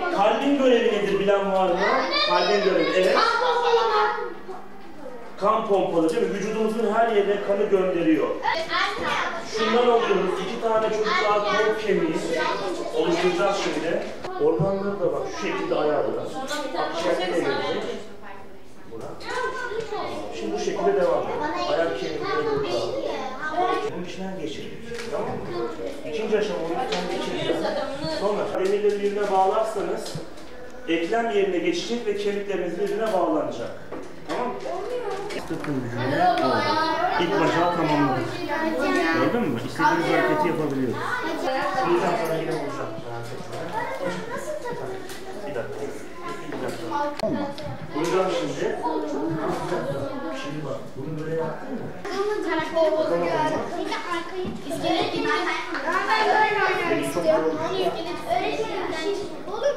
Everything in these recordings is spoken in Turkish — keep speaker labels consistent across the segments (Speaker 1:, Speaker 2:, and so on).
Speaker 1: Kalbin görevi nedir bilen var mı? Kalbin görevi, evet. Kan pompalı değil mi? Vücudumuzun her yerine kanı gönderiyor. Şundan alıyoruz. 2 tane çocuklar kol kemiği oluşturacağız şimdi. Organları da bak şu şekilde ayarlayacağız. Akciğer de gelecek. Şimdi bu şekilde devam ediyor. Ayak kemikleri burada. Bunun içinden geçirir. Tamam mı? İkinci aşama onu içinden geçireceğiz. Sonra demirleri birbirine bağlarsanız eklem yerine geçecek ve kemikleriniz birbirine bağlanacak. Tamam mı? Tıpkın gücüyle oldu. İlk bacağı tamamladık. Gördün mü? İstediğiniz hareketi yapabiliyoruz. Hocam sana yine olacak. Bir dakika. Hocam şimdi. Şimdi bak. Bunu böyle yaptın mı?
Speaker 2: İskelet gibi.
Speaker 1: Beni çok yoruldu.
Speaker 2: Olur.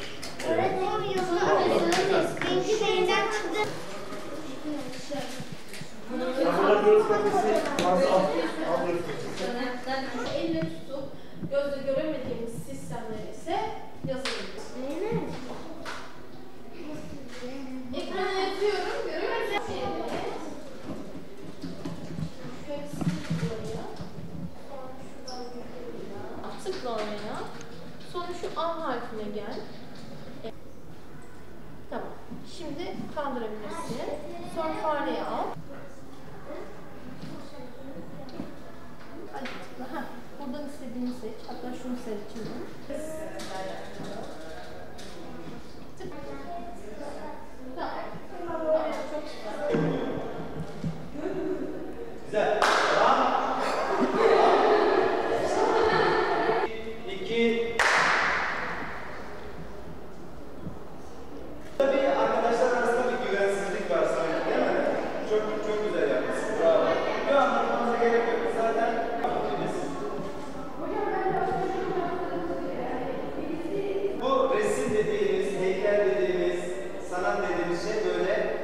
Speaker 1: Burada göğüs kafesi fazla al göğüs kafesi.
Speaker 3: Elle tutup gözle göremediğimiz sistemleri ise yazabiliriz. Ekrana yazıyorum, görüyor musunuz? Evet. Tıkla oraya. Sonra şu A harfine gel. Tamam. Şimdi kaldırabilirsin. Sonra fareyi al. Hadi tıkla. Buradan istediğini seç. Hatta şunu seçelim. Tıkla. Tamam. Çok güzel.
Speaker 4: Güzel. Tabii arkadaşlar arasında bir güvensizlik var sanki, değil mi? Çok güzel yapmışsın. Bravo. Bir anlatmanıza gerek yok. Zaten bu resim dediğimiz, heykel dediğimiz, sanat dediğimiz şey böyle.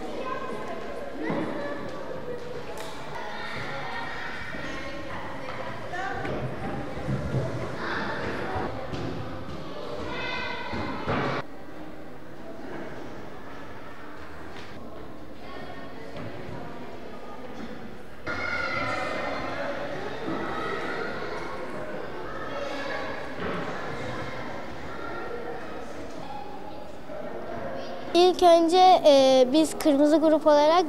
Speaker 5: İlk önce biz kırmızı grup olarak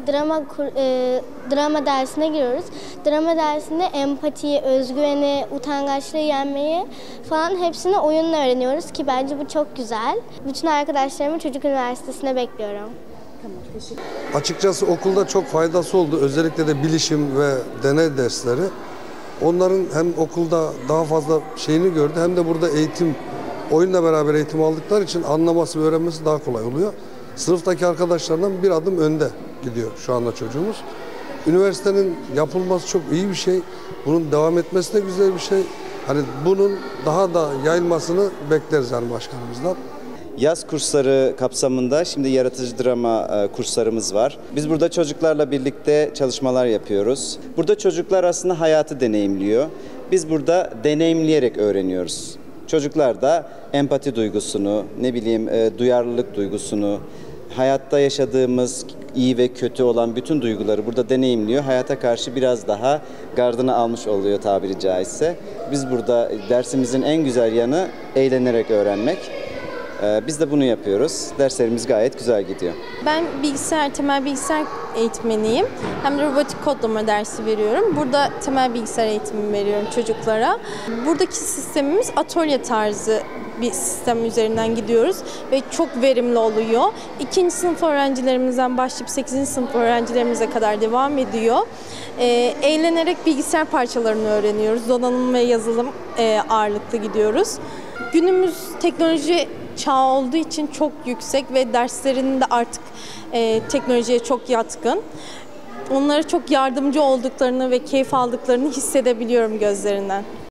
Speaker 5: drama dersine giriyoruz. Drama dersinde empatiyi, özgüveni, utangaçlığı yenmeyi falan hepsini oyunla öğreniyoruz ki bence bu çok güzel. Bütün arkadaşlarımı Çocuk Üniversitesi'ne bekliyorum.
Speaker 6: Açıkçası okulda çok faydası oldu. Özellikle de bilişim ve deney dersleri. Onların hem okulda daha fazla şeyini gördü hem de burada oyunla beraber eğitim aldıkları için anlaması ve öğrenmesi daha kolay oluyor. Sınıftaki arkadaşlarından bir adım önde gidiyor şu anda çocuğumuz. Üniversitenin yapılması çok iyi bir şey. Bunun devam etmesi de güzel bir şey. Hani bunun daha da yayılmasını bekleriz yani başkanımızdan.
Speaker 7: Yaz kursları kapsamında şimdi yaratıcı drama kurslarımız var. Biz burada çocuklarla birlikte çalışmalar yapıyoruz. Burada çocuklar aslında hayatı deneyimliyor. Biz burada deneyimleyerek öğreniyoruz. Çocuklar da empati duygusunu, duyarlılık duygusunu, hayatta yaşadığımız iyi ve kötü olan bütün duyguları burada deneyimliyor. Hayata karşı biraz daha gardını almış oluyor tabiri caizse. Biz burada dersimizin en güzel yanı eğlenerek öğrenmek. Biz de bunu yapıyoruz. Derslerimiz gayet güzel gidiyor.
Speaker 3: Ben temel bilgisayar eğitmeniyim. Hem de robotik kodlama dersi veriyorum. Burada temel bilgisayar eğitimi veriyorum çocuklara. Buradaki sistemimiz atölye tarzı bir sistem üzerinden gidiyoruz ve çok verimli oluyor. 2. sınıf öğrencilerimizden başlayıp 8. sınıf öğrencilerimize kadar devam ediyor. Eğlenerek bilgisayar parçalarını öğreniyoruz. Donanım ve yazılım ağırlıklı gidiyoruz. Günümüz teknoloji çağı olduğu için çok yüksek ve derslerinde artık teknolojiye çok yatkın. Onlara çok yardımcı olduklarını ve keyif aldıklarını hissedebiliyorum gözlerinden.